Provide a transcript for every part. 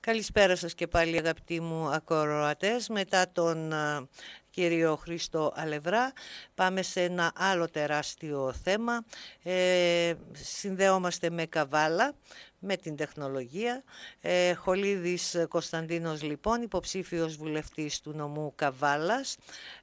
Καλησπέρα σας και πάλι αγαπητοί μου ακροατές. Μετά τον κύριο Χρήστο Αλευρά πάμε σε ένα άλλο τεράστιο θέμα. Συνδέομαστε με Καβάλα, με την τεχνολογία. Χολίδης Κωνσταντίνος λοιπόν, υποψήφιος βουλευτής του νομού Καβάλας.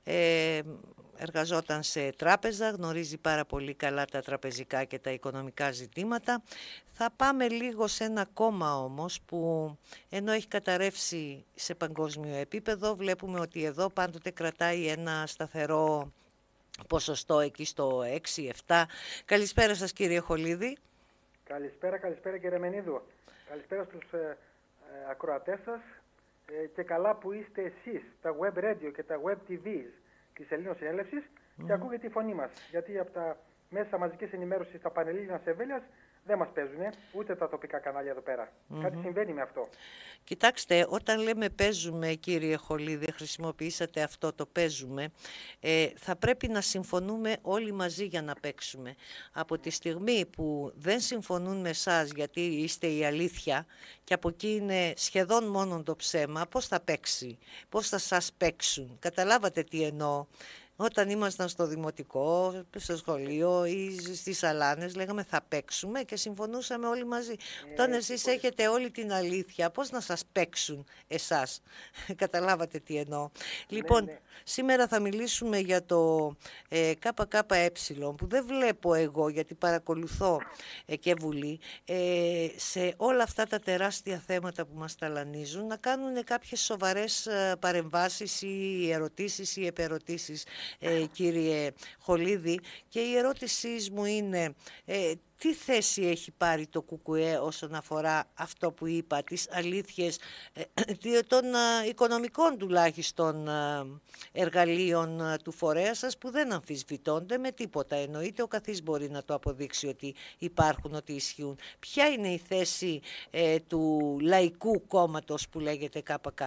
Εργαζόταν σε τράπεζα, γνωρίζει πάρα πολύ καλά τα τραπεζικά και τα οικονομικά ζητήματα. Θα πάμε λίγο σε ένα κόμμα όμως που ενώ έχει καταρρεύσει σε παγκόσμιο επίπεδο, βλέπουμε ότι εδώ πάντοτε κρατάει ένα σταθερό ποσοστό εκεί στο 6-7. Καλησπέρα σας κύριε Χολίδη. Καλησπέρα κύριε Μενίδου. Καλησπέρα στους ακροατές σας και καλά που είστε εσείς, τα web radio και τα web TVs της Ελλήνων Συνέλευσης και ακούγεται τη φωνή μας. Γιατί από τα μέσα μαζικής ενημέρωσης, τα Πανελλήνιας Εμβέλειας, δεν μας παίζουν, ούτε τα τοπικά κανάλια εδώ πέρα. Κάτι συμβαίνει με αυτό. Κοιτάξτε, όταν λέμε παίζουμε, κύριε Χολίδη, χρησιμοποιήσατε αυτό το παίζουμε, θα πρέπει να συμφωνούμε όλοι μαζί για να παίξουμε. Από τη στιγμή που δεν συμφωνούν με εσάς γιατί είστε η αλήθεια και από εκεί είναι σχεδόν μόνο το ψέμα, πώς θα παίξει, πώς θα σας παίξουν. Καταλάβατε τι εννοώ. Όταν ήμασταν στο δημοτικό, στο σχολείο ή στις σαλάνες λέγαμε θα παίξουμε και συμφωνούσαμε όλοι μαζί. Όταν εσείς έχετε όλη την αλήθεια, πώς να σας παίξουν εσάς. Καταλάβατε τι εννοώ. Λοιπόν, σήμερα θα μιλήσουμε για το ΚΚΕ που δεν βλέπω εγώ γιατί παρακολουθώ και Βουλή σε όλα αυτά τα τεράστια θέματα που μας ταλανίζουν να κάνουν κάποιες σοβαρές παρεμβάσεις ή ερωτήσεις ή επερωτήσεις. Κύριε Χολίδη, και η ερώτησή μου είναι τι θέση έχει πάρει το ΚΚΕ όσον αφορά αυτό που είπα, τις αλήθειες των οικονομικών τουλάχιστον εργαλείων του φορέα σας που δεν αμφισβητώνται με τίποτα. Εννοείται ο καθής μπορεί να το αποδείξει ότι υπάρχουν, ότι ισχύουν. Ποια είναι η θέση του Λαϊκού Κόμματος που λέγεται ΚΚ?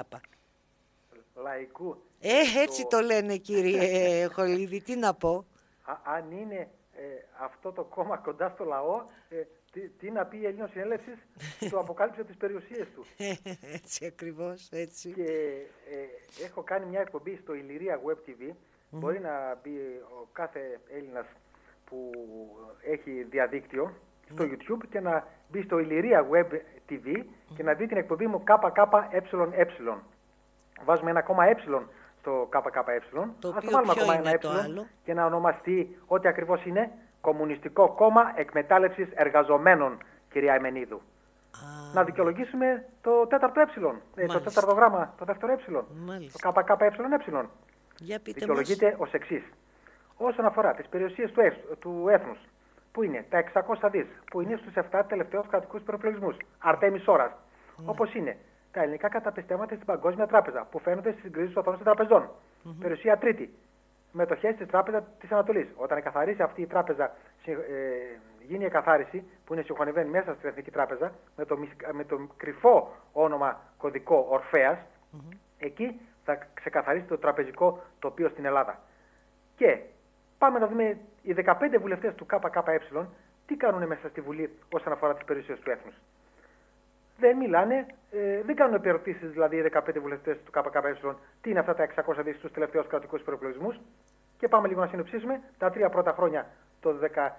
Λαϊκού. Έτσι το λένε κύριε Χολίδη, τι να πω. Αν είναι αυτό το κόμμα κοντά στο λαό, τι να πει η Ελλήνων Συνέλευσης που το αποκάλυψε τις περιουσίες του. Έτσι ακριβώς, έτσι. Και έχω κάνει μια εκπομπή στο Ηλυρία Web TV. Μπορεί να μπει ο κάθε Έλληνας που έχει διαδίκτυο στο YouTube και να μπει στο Ηλυρία Web TV και να δει την εκπομπή μου ΚΚΕ. Βάζουμε ένα κόμμα στο ΚΚΕ, ας το βάλουμε ακόμα ένα και να ονομαστεί ό,τι ακριβώς είναι, Κομμουνιστικό Κόμμα Εκμετάλλευσης Εργαζομένων, κυρία Εμενίδου. Να δικαιολογήσουμε το τέταρτο το τέταρτο γράμμα, το δεύτερο το ΚΚΕ. Δικαιολογείται ως εξής. Όσον αφορά τις περιουσίες του έθνους, που είναι τα 600 δις, που είναι στους 7 τελευταίους κρατικούς προϋπολογισμούς, Αρτέμις ώρας, όπως είναι τα ελληνικά καταπιστεύματα στην Παγκόσμια Τράπεζα, που φαίνονται στις συγκρίσεις των τραπεζών. Περιουσία τρίτη. Μετοχές της Τράπεζας της Ανατολής. Όταν εκαθαρίσει αυτή η τράπεζα, γίνει η εκαθάριση που είναι συγχωνευμένη μέσα στην Εθνική Τράπεζα, με το κρυφό όνομα κωδικό Ορφέας, εκεί θα ξεκαθαρίσει το τραπεζικό τοπίο στην Ελλάδα. Και πάμε να δούμε οι 15 βουλευτές του ΚΚΕ τι κάνουν μέσα στη Βουλή όσον αφορά τις περιουσίες του έθνους. Δεν μιλάνε, δεν κάνουν επερωτήσεις δηλαδή οι 15 βουλευτές του ΚΚΕ, τι είναι αυτά τα 600 δις στους τελευταίους κρατικούς προϋπολογισμούς. Και πάμε λίγο να συνοψίσουμε. Τα 3 πρώτα χρόνια, το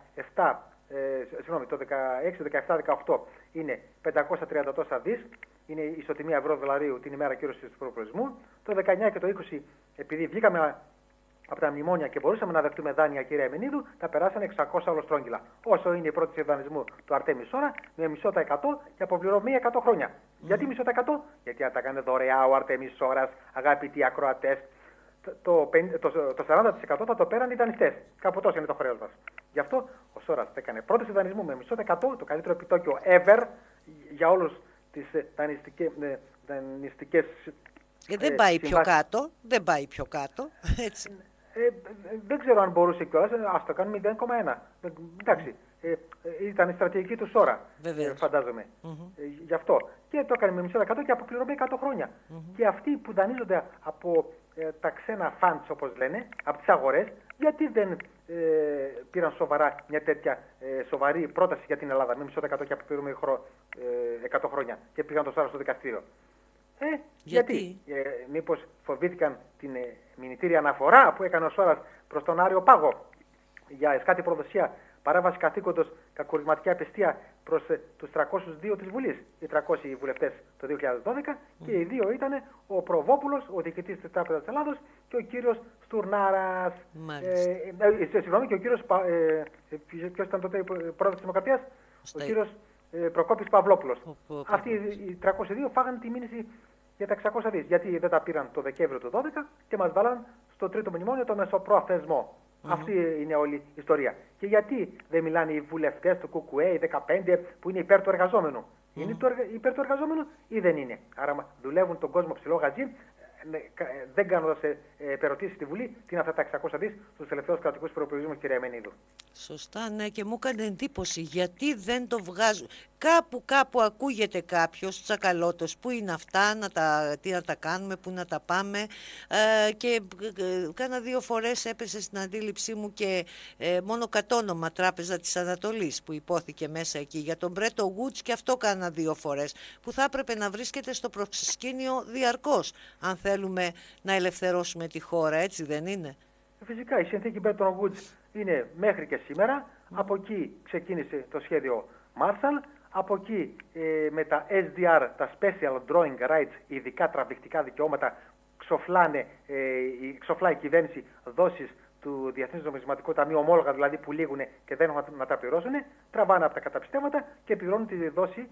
16, 17, 18 είναι 530 τόσα δις. Είναι η ισοτιμία ευρώ-δολαρίου την ημέρα κύρωσης του προϋπολογισμού. Το 19 και το 20, επειδή βγήκαμε από τα μνημόνια και μπορούσαμε να δεχτούμε δάνεια, κυρία Εμενίδου, τα περάσανε 600 ολοστρόγγυλα. Όσο είναι η πρώτη δανεισμού του Αρτέμις ώρα, με μισό τα 100 και αποπληρωμή 100 χρόνια. Γιατί μισό τα 100? Γιατί αν τα κάνει δωρεά ο Αρτέμις ώρας, αγαπητοί ακροατές, το 40% θα το πέραν οι δανειστές. Κάπου τόσο είναι το χρέος μας. Γι' αυτό ο Σόρας έκανε πρώτη δανεισμού με μισό τα 100, το καλύτερο επιτόκιο ever για όλους τις δανειστικές. Δεν πάει πιο κάτω, δεν πάει πιο κάτω, έτσι. Δεν ξέρω αν μπορούσε κιόλας, ας το κάνουμε 0,1. Εντάξει, ήταν η στρατηγική του Σόρα, φαντάζομαι. Γι' αυτό. Και το έκανε με μισό 100 και αποπληρωμή 100 χρόνια. Και αυτοί που δανείζονται από τα ξένα funds, όπως λένε, από τις αγορές, γιατί δεν πήραν σοβαρά μια τέτοια σοβαρή πρόταση για την Ελλάδα, με μισό δεκατό και αποπληρωμή 100 χρόνια και πήγαν το Σάρα στο δικαστήριο. Γιατί μήπως φοβήθηκαν την μηνυτήρια αναφορά που έκανε ο Σόρας προς τον Άριο Πάγο για εσκάτη προδοσία, παράβαση καθήκοντος, κακουργηματική απιστία προς τους 302 της Βουλής, οι 300 βουλευτές το 2012 και οι δύο ήταν ο Προβόπουλος, ο διοικητής της Τράπεζας της Ελλάδος και ο κύριος Στουρνάρας. Συγγνώμη, και ο κύριος, ποιος ήταν τότε πρόεδρος της Δημοκρατίας, ο κύριος Προκόπης Παυλόπουλος. Αυτοί οι 302 φάγανε τη μήνυση για τα 600 δις. Γιατί δεν τα πήραν το Δεκέμβριο του 2012 και μας βάλαν στο τρίτο μνημόνιο το μεσοπρόθεσμο. Αυτή είναι όλη η ιστορία. Και γιατί δεν μιλάνε οι βουλευτές του ΚΚΕ, οι 15 που είναι υπέρ του εργαζόμενου. Είναι υπέρ του εργαζόμενου ή δεν είναι? Άρα δουλεύουν τον κόσμο ψηλό γατζί, δεν κάνοντας ερωτήσεις στη Βουλή, τι είναι αυτά τα 600 δις στους τελευταίους κρατικούς προϋπολογισμούς, κυρία Εμενίδου. Σωστά, ναι, και μου έκανε εντύπωση γιατί δεν το βγάζουν. Κάπου ακούγεται κάποιος τσακαλώτος, πού είναι αυτά, τι να τα κάνουμε, πού να τα πάμε, και κάνα 2 φορές έπεσε στην αντίληψή μου και μόνο κατόνομα Τράπεζα της Ανατολής που υπόθηκε μέσα εκεί. Για τον Μπρέτο Woods και αυτό κάνα 2 φορές, που θα έπρεπε να βρίσκεται στο προσκήνιο διαρκώς, αν θέλουμε να ελευθερώσουμε τη χώρα, έτσι δεν είναι? Φυσικά, η συνθήκη Bretton Woods είναι μέχρι και σήμερα. Από εκεί ξεκίνησε το σχέδιο Marshall. Από εκεί με τα SDR, τα Special Drawing Rights, ειδικά τραβηχτικά δικαιώματα, ξοφλάει η κυβέρνηση δόσεις του Διεθνούς Νομισματικού Ταμείου, ομόλογα δηλαδή που λήγουν και δεν έχουν να τα πληρώσουν, τραβάνε από τα καταπιστεύματα και πληρώνουν τη δόση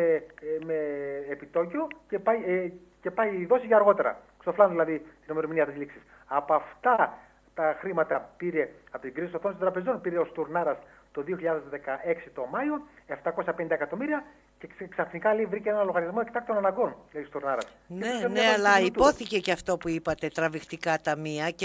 με επιτόκιο και πάει η δόση για αργότερα. Ξοφλάνε δηλαδή την ημερομηνία της λήξης. Από αυτά τα χρήματα πήρε, από την κρίση των τραπεζών, πήρε ο Στουρνάρας το 2016 το Μάιο 750 εκατομμύρια και ξαφνικά λέει, βρήκε ένα λογαριασμό εκτάκτων αναγκών, λέει ο Στουρνάρας. Ναι, αλλά υπόθηκε και αυτό που είπατε, τραβηχτικά ταμεία και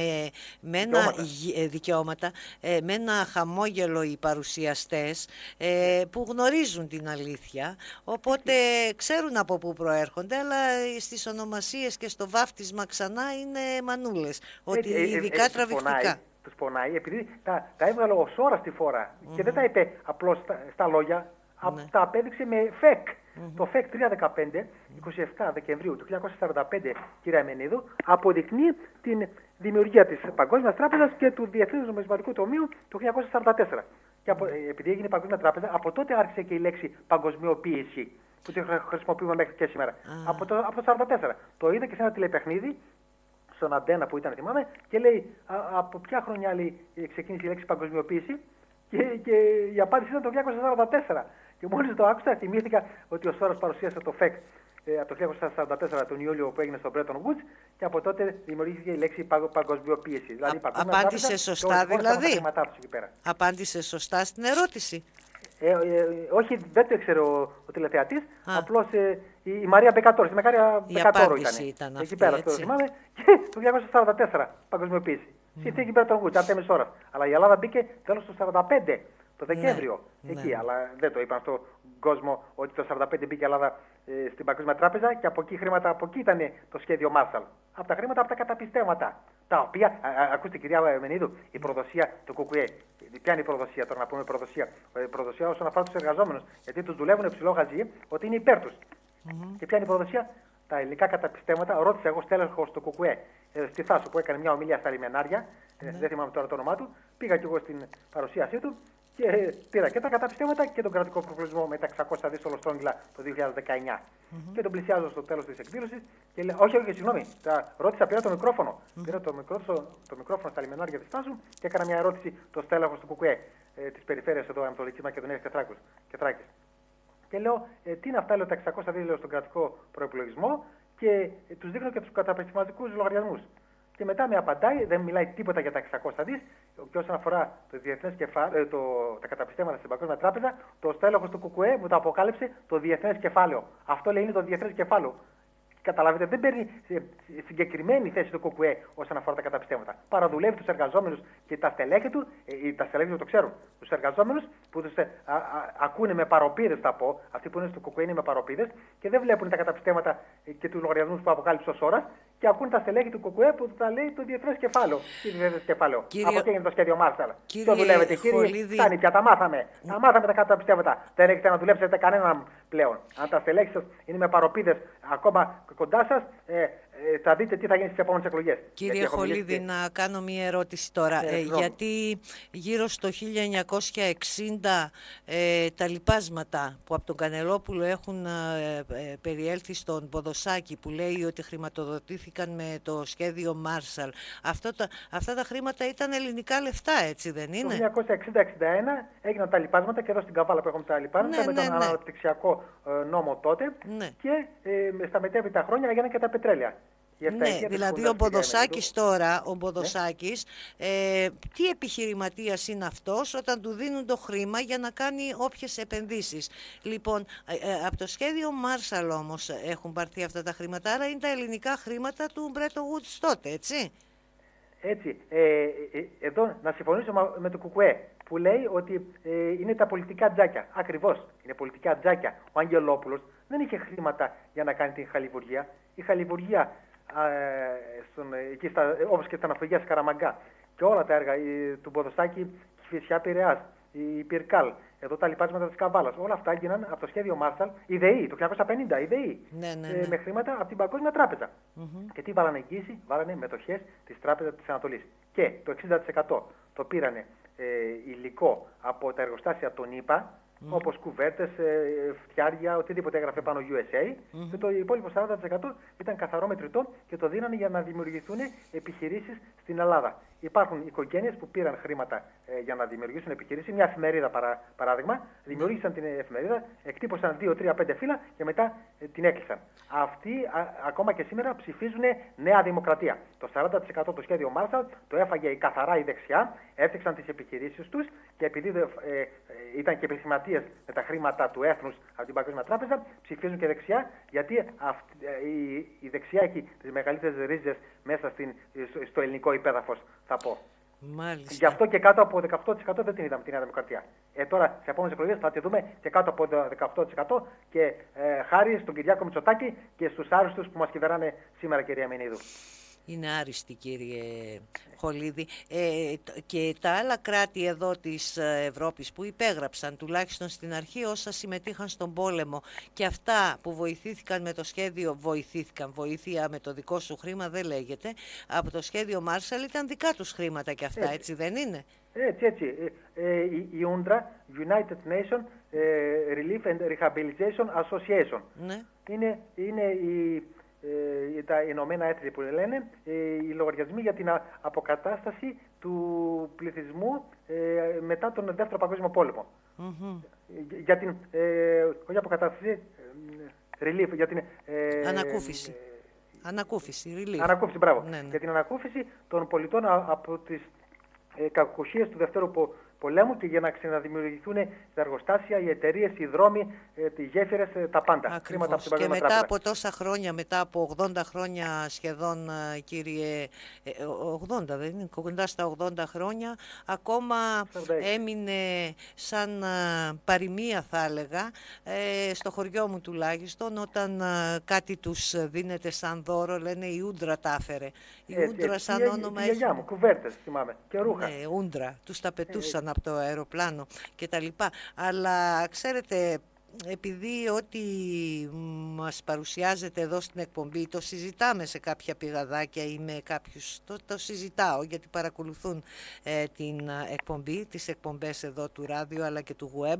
με ένα δικαιώματα, με ένα χαμόγελο οι παρουσιαστές που γνωρίζουν την αλήθεια, οπότε ξέρουν από πού προέρχονται, αλλά στις ονομασίες και στο βάφτισμα ξανά είναι μανούλες, ότι ειδικά τραβηχτικά. Τους πονάει, επειδή τα έβγαλε ο Σόρας στη φόρα και δεν τα είπε απλώς στα λόγια, τα απέδειξε με ΦΕΚ. Το ΦΕΚ 315, 27 Δεκεμβρίου του 1945, κύριε Εμενίδου, αποδεικνύει την δημιουργία της Παγκόσμιας Τράπεζας και του Διεθνούς Νομισματικού Ταμείου το 1944. Και επειδή έγινε η Παγκόσμια Τράπεζα, από τότε άρχισε και η λέξη παγκοσμιοποίηση, που τη χρησιμοποιούμε μέχρι και σήμερα. Από το 1944. Το είδα και σε ένα τηλεπαιχνίδι, στον Αντένα που ήταν, θυμάμαι, και λέει από ποια χρονιά ξεκίνησε η λέξη παγκοσμιοποίηση, και η απάντηση ήταν το 1944. Και μόλις το άκουσα, θυμήθηκα ότι ο Σόρας παρουσίασε το ΦΕΚ από το 1944 τον Ιούλιο που έγινε στο Bretton Woods και από τότε δημιουργήθηκε η λέξη παγκοσμιοποίηση. Δηλαδή, απάντησε σωστά δηλαδή? Απάντησε σωστά στην ερώτηση? Όχι, δεν το ήξερε ο τηλεθεατής. Απλώς η Μαρία Μπεκατόρο, η Μακάρια Μπεκατόρο ήταν εκεί πέρα, το θυμάμαι, και το 1944 παγκοσμιοποίηση. Συνθήκη Bretton Woods, Αρτέμις Σόρας. Αλλά η Ελλάδα μπήκε τέλος του 1945, το Δεκέμβριο, εκεί. Αλλά δεν το είπαν στον κόσμο ότι το 1945 μπήκε η Ελλάδα στην Παγκόσμια Τράπεζα και από εκεί χρήματα, από εκεί ήταν το σχέδιο Marshall. Από τα χρήματα, από τα καταπιστεύματα. Τα οποία, ακούστε κυρία Εμενίδου, η προδοσία του ΚΚΕ. Ποια είναι η προδοσία τώρα, να πούμε προδοσία? Προδοσία όσον αφορά τους εργαζόμενους. Γιατί τους δουλεύουν ψηλό γαζί ότι είναι υπέρ τους. Και ποια είναι η προδοσία? Τα ελληνικά καταπιστεύματα. Ρώτησα εγώ στέλεχος του ΚΚΕ στη Θάσο που έκανε μια ομιλία στα λιμενάρια. Δεν θυμάμαι τώρα το όνομά του. Πήγα κι εγώ στην παρουσίασή του και πήρα και τα καταπιστεύματα και τον κρατικό προπολογισμό με τα 600 δις ολοστρόγγυλα το 2019. Και τον πλησιάζω στο τέλος της εκδήλωσης και λέω: όχι, συγγνώμη. Ρώτησα, πήρα το μικρόφωνο. Πήρα το μικρόφωνο στα λιμενάρια της Θάσου και έκανα μια ερώτηση στο στέλεχος του ΚΚΕ της περιφέρειας εδώ Ανατολικής Μακεδονίας και Θράκης. Και λέω, τι είναι αυτά, λέω, τα 600 δις στον κρατικό προϋπολογισμό και τους δείχνω και τους καταπιστευματικούς λογαριασμούς. Και μετά με απαντάει, δεν μιλάει τίποτα για τα 600 δις και όσον αφορά το διεθνές τα καταπιστεύματα στην Παγκόσμια Τράπεζα, το στέλεχος του ΚΚΕ μου το αποκάλυψε το διεθνές κεφάλαιο. Αυτό λέει είναι το διεθνές κεφάλαιο. Καταλάβετε, δεν παίρνει συγκεκριμένη θέση του ΚΚΕ όσον αφορά τα καταπιστεύματα. Παραδουλεύει τους εργαζόμενους και τα στελέχη του, τα στελέχη του το ξέρουν, τους εργαζόμενους που τους ακούνε με παροπίδες, θα πω, αυτοί που είναι στο ΚΚΕ είναι με παροπίδες και δεν βλέπουν τα καταπιστεύματα και τους λογαριασμούς που αποκάλυψε ο Σόρας και ακούν τα στελέχη του ΚΚΕ που τα λέει το διεθνές κεφάλαιο. Τι διεθνές κεφάλαιο. Από εκεί είναι το σχέδιο Μάρσαλ. Το δουλεύετε, κύριε. Φτάνει πια, τα μάθαμε. Τα μάθαμε τα καταπιστεύματα. Δεν έχετε να δουλέψετε κανέναν πλέον. Αν τα στελέχη σας είναι με παροπίδες ακόμα κοντά σας, θα δείτε τι θα γίνει στις επόμενες εκλογές. Κύριε Χολίδη, να κάνω μία ερώτηση τώρα. Γιατί γύρω στο 1960 τα λοιπάσματα που από τον Κανελόπουλο έχουν περιέλθει στον Ποδοσάκη, που λέει ότι χρηματοδοτήθηκαν με το σχέδιο Μάρσαλ, αυτά τα χρήματα ήταν ελληνικά λεφτά, έτσι δεν είναι? Το 1960-61 έγιναν τα λοιπάσματα και εδώ στην Καβάλα που έχουμε τα λοιπάσματα με τον αναπτυξιακό νόμο τότε και στα μετέπειτα χρόνια έγιναν και τα πετρέλαια. Ναι, δηλαδή ο Ποδοσάκης τώρα, τι επιχειρηματίας είναι αυτός όταν του δίνουν το χρήμα για να κάνει όποιες επενδύσεις. Λοιπόν, από το σχέδιο Μάρσαλ όμως έχουν πάρθει αυτά τα χρήματα, άρα είναι τα ελληνικά χρήματα του Μπρέτον Woods τότε, έτσι? Έτσι, εδώ να συμφωνήσω με το ΚΚΕ που λέει ότι είναι τα πολιτικά τζάκια. Ακριβώς, είναι πολιτικά τζάκια. Ο Αγγελόπουλος δεν είχε χρήματα για να κάνει την χαλιβουργία. Η χαλιβουργία, όπως και στα ναυπηγεία Σκαραμαγκά και όλα τα έργα του Ποδοσάκη, Κηφισιά Πειραιάς, η Πυρκάλ, εδώ τα λοιπάσματα της Καβάλας, όλα αυτά έγιναν από το σχέδιο Μάρσαλ, η ΔΕΗ, το 1950, η ΔΕΗ, με χρήματα από την Παγκόσμια Τράπεζα. Και τι βάλανε εγγύηση? Βάλανε μετοχές της Τράπεζας της Ανατολής. Και το 60% το πήρανε υλικό από τα εργοστάσια των ΗΠΑ, όπως κουβέρτες, φτιάρια, οτιδήποτε έγραφε πάνω USA, και το υπόλοιπο 40% ήταν καθαρό μετρητό και το δίνανε για να δημιουργηθούν επιχειρήσεις στην Ελλάδα. Υπάρχουν οικογένειες που πήραν χρήματα για να δημιουργήσουν επιχειρήσεις. Μια εφημερίδα, παράδειγμα, δημιούργησαν την εφημερίδα, εκτύπωσαν 2, 3, 5 φύλλα και μετά την έκλεισαν. Αυτοί ακόμα και σήμερα ψηφίζουν Νέα Δημοκρατία. Το 40% το σχέδιο Μάρσαλ το έφαγε καθαρά η δεξιά, έφτιαξαν τις επιχειρήσεις τους και επειδή ήταν και επιχειρηματίες με τα χρήματα του έθνους από την Παγκόσμια Τράπεζα, ψηφίζουν και δεξιά, γιατί η δεξιά έχει τις μεγαλύτερες ρίζες μέσα στο ελληνικό υπέδαφος, θα πω. Μάλιστα. Γι' αυτό και κάτω από 18% δεν την είδαμε τη Νέα Δημοκρατία. Τώρα, σε επόμενες εκλογές θα τη δούμε και κάτω από 18% και χάρη στον Κυριάκο Μητσοτάκη και στους άριστους που μας κυβερνάνε σήμερα, κυρία Μενίδου. Είναι άριστη, κύριε Χολίδη. Και τα άλλα κράτη εδώ της Ευρώπης που υπέγραψαν, τουλάχιστον στην αρχή, όσα συμμετείχαν στον πόλεμο, και αυτά που βοηθήθηκαν με το σχέδιο, βοήθεια με το δικό σου χρήμα δεν λέγεται, από το σχέδιο Μάρσαλ, ήταν δικά τους χρήματα και αυτά, έτσι δεν είναι? Έτσι. Η UNRWA, United Nations Relief and Rehabilitation Association, είναι τα Ηνωμένα Έθνη που λένε, οι λογαριασμοί για την αποκατάσταση του πληθυσμού μετά τον Δεύτερο Παγκόσμιο Πόλεμο. Για την όχι αποκατάσταση, relief, για την ανακούφιση. Relief. Ανακούφιση, μπράβο. Ναι. Για την ανακούφιση των πολιτών από τις κακουχίες του Δευτέρου Πολέμου και για να ξαναδημιουργηθούν τα εργοστάσια, οι εταιρείες, οι δρόμοι, οι γέφυρες, τα πάντα. Χρήματα από την και μετά από τόσα χρόνια, μετά από 80 χρόνια σχεδόν, κύριε, 80 δεν είναι, κοντά στα 80 χρόνια, ακόμα έμεινε σαν παροιμία, θα έλεγα, στο χωριό μου τουλάχιστον, όταν κάτι τους δίνεται σαν δώρο, λένε η Ούντρα τα έφερε. Η Ούντρα σαν όνομα έχει. Μου, κουβέρτες, θυμάμαι, και ρούχα. Ναι, Ούντρα, τους τα πετούσαν από το αεροπλάνο και τα λοιπά. Αλλά ξέρετε, επειδή ό,τι μας παρουσιάζεται εδώ στην εκπομπή το συζητάμε σε κάποια πηγαδάκια ή με κάποιους, το συζητάω γιατί παρακολουθούν την εκπομπή, τις εκπομπές εδώ του ράδιο αλλά και του web,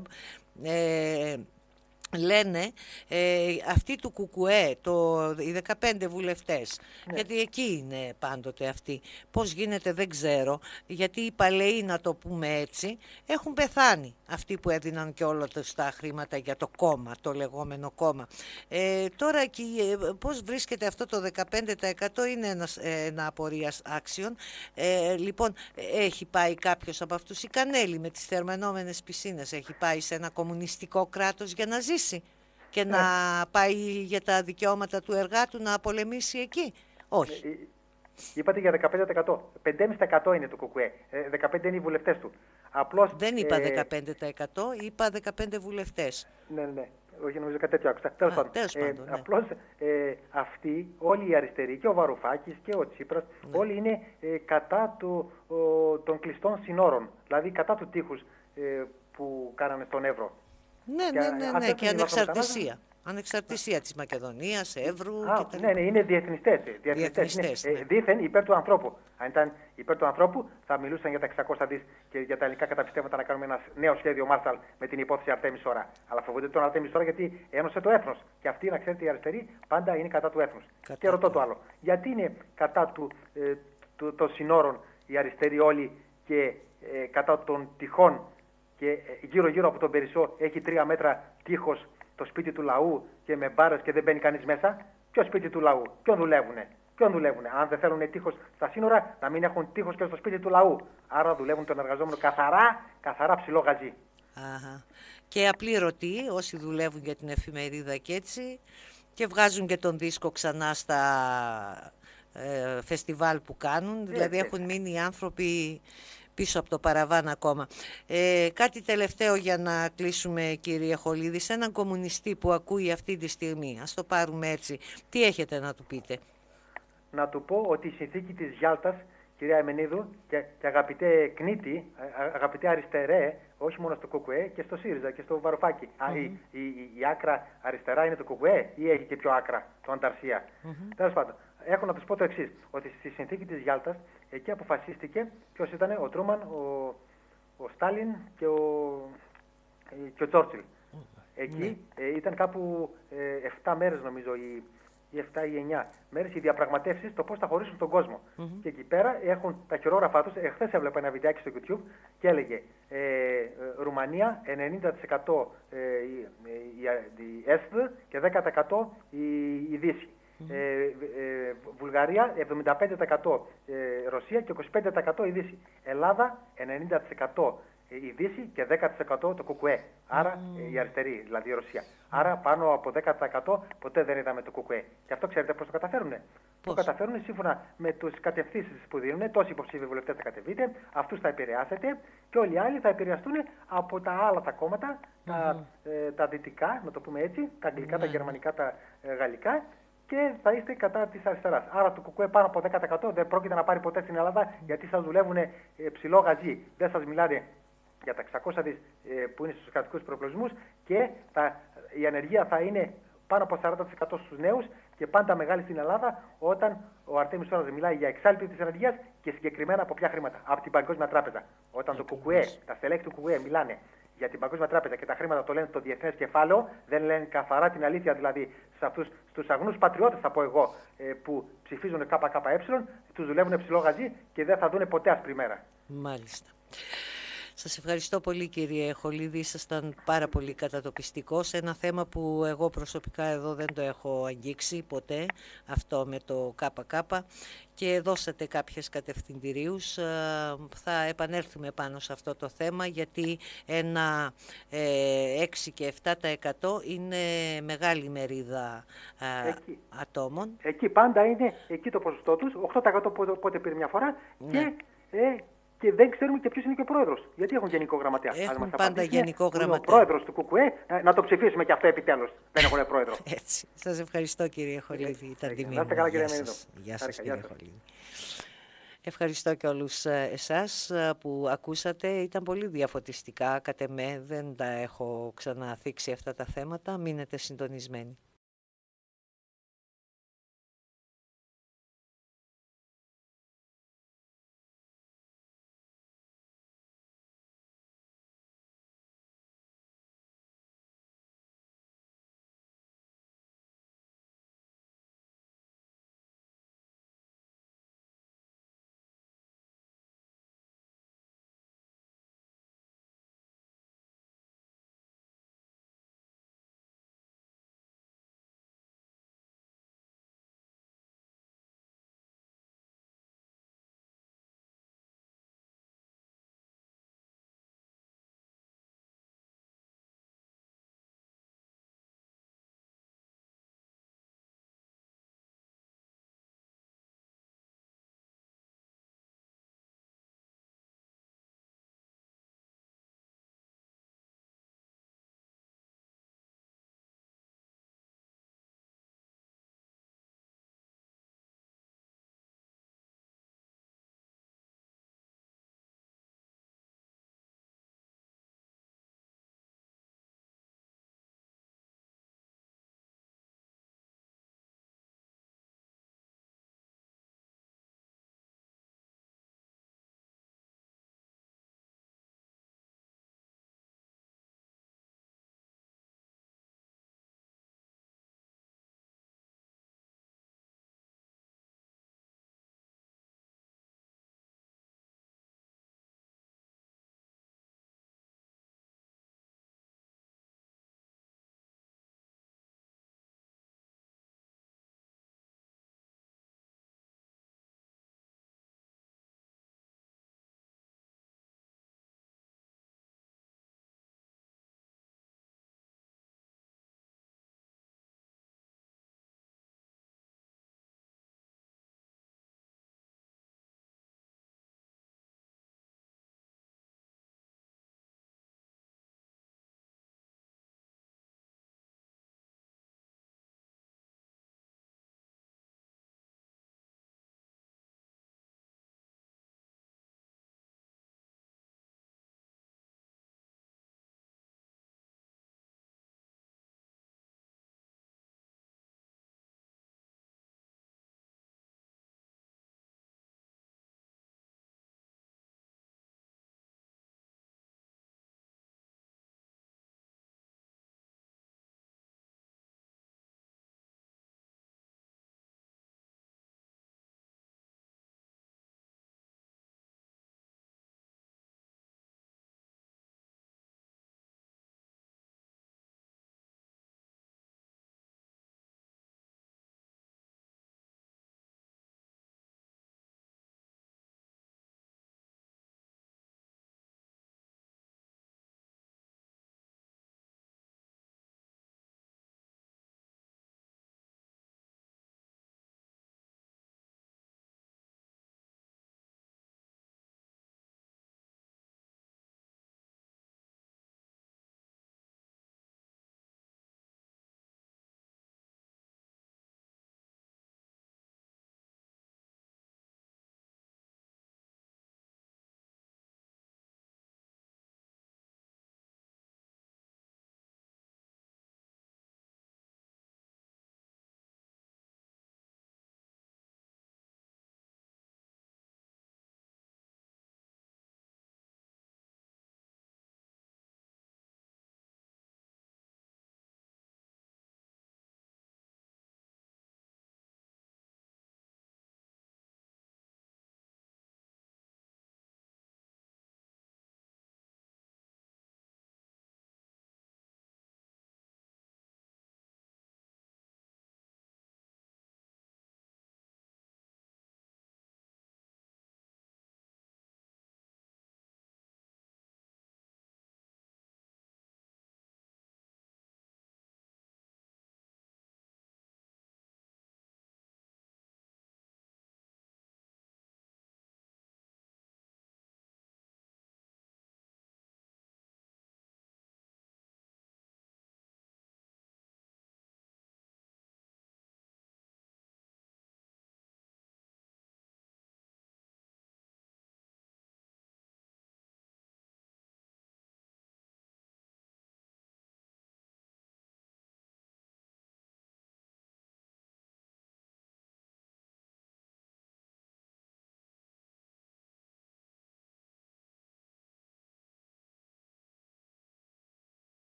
λένε αυτοί του ΚΚΕ, οι 15 βουλευτές, γιατί εκεί είναι πάντοτε αυτοί. Πώς γίνεται δεν ξέρω, γιατί οι παλαιοί, να το πούμε έτσι, έχουν πεθάνει, αυτοί που έδιναν και όλα τους τα χρήματα για το κόμμα, το λεγόμενο κόμμα. Τώρα πώς βρίσκεται αυτό το 15% είναι ένα απορίας άξιων. Λοιπόν, έχει πάει κάποιος από αυτούς, η Κανέλη με τις θερμαινόμενες πισίνες, έχει πάει σε ένα κομμουνιστικό κράτος για να ζήσει? και να πάει για τα δικαιώματα του εργάτου να πολεμήσει εκεί? Όχι. Είπατε για 15%. 5,5% είναι το ΚΚΕ. 15 είναι οι βουλευτές του. Απλώς, δεν είπα 15%, είπα 15 βουλευτές. Ναι. Όχι, νομίζω κάτι τέτοιο άκουσα. Τέλος πάντων. Ναι. Απλώς αυτοί, όλοι οι αριστεροί, και ο Βαρουφάκης και ο Τσίπρας, όλοι είναι κατά των κλειστών συνόρων. Δηλαδή κατά του τείχους που κάνανε στον Εύρο. Ναι, και ανεξαρτησία. Ανεξαρτησία της Μακεδονίας, Εύρου κτλ. Ναι, είναι διεθνιστές. Δήθεν υπέρ του ανθρώπου. Αν ήταν υπέρ του ανθρώπου, θα μιλούσαν για τα 600 δις και για τα ελληνικά καταπιστεύματα να κάνουμε ένα νέο σχέδιο Μάρσαλ με την υπόθεση Αρτέμις Σόρα. Αλλά φοβούνται τον Αρτέμις Σόρα γιατί ένωσε το έθνος. Και αυτοί, να ξέρετε, οι αριστεροί πάντα είναι κατά του έθνους. Και ρωτώ το άλλο. Γιατί είναι κατά των συνόρων οι αριστεροί όλοι και κατά των τυχών και γύρω-γύρω από τον Περισσό έχει 3 μέτρα τείχος το σπίτι του λαού και με μπάρες και δεν μπαίνει κανείς μέσα? Ποιο σπίτι του λαού? Ποιον δουλεύουνε? Αν δεν θέλουν τείχος στα σύνορα, να μην έχουν τείχος και στο σπίτι του λαού. Άρα δουλεύουν τον εργαζόμενο καθαρά ψηλό γαζί. Και απλήρωτοι όσοι δουλεύουν για την εφημερίδα και έτσι, και βγάζουν και τον δίσκο ξανά στα φεστιβάλ που κάνουν. Δηλαδή έχουν μείνει οι άνθρωποι πίσω από το παραβάν ακόμα. Κάτι τελευταίο για να κλείσουμε, κύριε Χολίδη, σε έναν κομμουνιστή που ακούει αυτή τη στιγμή, ας το πάρουμε έτσι, τι έχετε να του πείτε? Να του πω ότι η συνθήκη της Γιάλτας, κυρία Εμενίδου, και αγαπητέ Κνίτη, αγαπητέ αριστερέ, όχι μόνο στο ΚΚΕ, και στο ΣΥΡΙΖΑ και στο Βαρουφάκη. Η άκρα αριστερά είναι το ΚΚΕ ή έχει και πιο άκρα, το Ανταρσία? Τέλος πάντων, έχω να τους πω το εξής, ότι στη συνθήκη της Γιάλτας, εκεί αποφασίστηκε ποιος ήταν ο Τρούμαν, ο Στάλιν και ο Τσόρτσιλ. Εκεί ήταν κάπου 7 μέρες νομίζω, ή 7 ή 9 μέρες οι διαπραγματεύσεις το πώς θα χωρίσουν τον κόσμο. Και εκεί πέρα έχουν τα χειρόγραφά τους. Εχθές έβλεπα ένα βιντεάκι στο YouTube και έλεγε Ρουμανία 90% η ΕΣΔ και 10% η Δύση. Βουλγαρία 75% Ρωσία και 25% η Δύση. Ελλάδα 90% η Δύση και 10% το ΚΚΕ. Άρα η αριστερή, δηλαδή η Ρωσία. Άρα πάνω από 10% ποτέ δεν είδαμε το ΚΚΕ. Και αυτό ξέρετε πώς το καταφέρουνε? Το καταφέρουν σύμφωνα με τις κατευθύνσεις που δίνουν. Τόσοι υποψήφιοι βουλευτές θα κατεβείτε, αυτούς θα επηρεάσετε και όλοι οι άλλοι θα επηρεαστούν από τα άλλα τα κόμματα, τα δυτικά, να το πούμε έτσι, τα αγγλικά, τα γερμανικά, τα γαλλικά, και θα είστε κατά της αριστεράς. Άρα το ΚΚΕ πάνω από 10% δεν πρόκειται να πάρει ποτέ στην Ελλάδα, γιατί σας δουλεύουν ψηλό γαζί. Δεν σας μιλάνε για τα 600 δις που είναι στους κρατικούς προϋπολογισμούς και η ανεργία θα είναι πάνω από 40% στους νέους και πάντα μεγάλη στην Ελλάδα, όταν ο Αρτέμις Σόρας μιλάει για εξάλειψη της ανεργίας και συγκεκριμένα από ποια χρήματα? Από την Παγκόσμια Τράπεζα. Όταν το ΚΚΕ, τα στελέχη του ΚΚΕ μιλάνε για την Παγκόσμια Τράπεζα και τα χρήματα το λένε στο διεθνές κεφάλαιο, δεν λένε καθαρά την αλήθεια, δηλαδή στους αγνούς πατριώτες, θα πω εγώ, που ψηφίζουν ΚΚΕ, τους δουλεύουν ψηλό γαζί και δεν θα δούνε ποτέ άσπρη μέρα. Μάλιστα. Σας ευχαριστώ πολύ, κύριε Χολίδη, ήσασταν πάρα πολύ κατατοπιστικός. Ένα θέμα που εγώ προσωπικά εδώ δεν το έχω αγγίξει ποτέ, αυτό με το ΚΚ, και δώσατε κάποιες κατευθυντηρίους. Θα επανέλθουμε πάνω σε αυτό το θέμα, γιατί ένα 6 και 7% είναι μεγάλη μερίδα ατόμων. Εκεί πάντα είναι εκεί το ποσοστό τους, 8% πότε πήρε μια φορά, και δεν ξέρουμε και ποιος είναι και ο πρόεδρος. Γιατί έχουν γενικό γραμματέα? Έχουν πάντα γενικό γραμματέα. Ο πρόεδρος του ΚΚΕ, να το ψηφίσουμε και αυτό επιτέλους. Δεν έχουν πρόεδρο. Έτσι. Σας ευχαριστώ, κύριε Χολίδη. Ήταν τιμή μου. Γεια σας, κύριε Χολίδη. Ευχαριστώ και όλους εσάς που ακούσατε. Ήταν πολύ διαφωτιστικά, κατ' εμέ. Δεν τα έχω ξαναθίξει αυτά τα θέματα. Μείνετε συντονισμένοι.